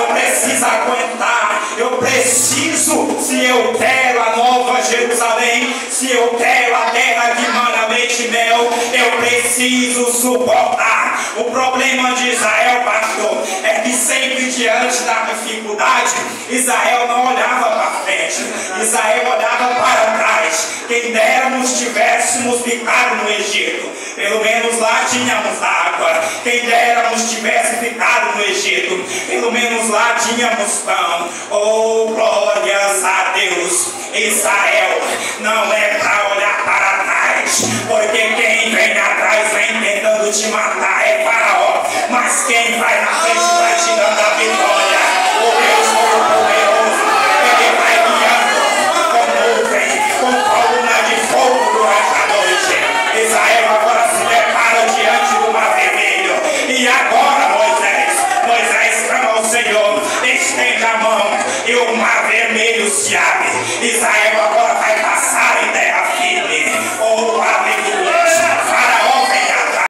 precisa aguentar. Eu preciso, se eu quero a nova Jerusalém, se eu quero a terra que mana leite e mel, eu preciso suportar. O problema de Israel, pastor, é que sempre diante da dificuldade, Israel não olhava para frente, Israel olhava para trás. Quem déramos tivéssemos ficado no Egito, pelo menos lá tínhamos água. Quem déramos tivesse ficado no Egito, pelo menos lá tínhamos pão. Oh, glórias a Deus. Israel não é para olhar para trás, porque quem vem atrás vem tentando te matar é Faraó, mas quem vai na frente vai te dando a vitória. O Deus Todo-Poderoso, Ele vai guiando com nuvem, com coluna de fogo durante a noite. Israel agora se depara diante do mar vermelho. E agora Moisés clama ao Senhor, estende a mão e o mar vermelho se abre. Israel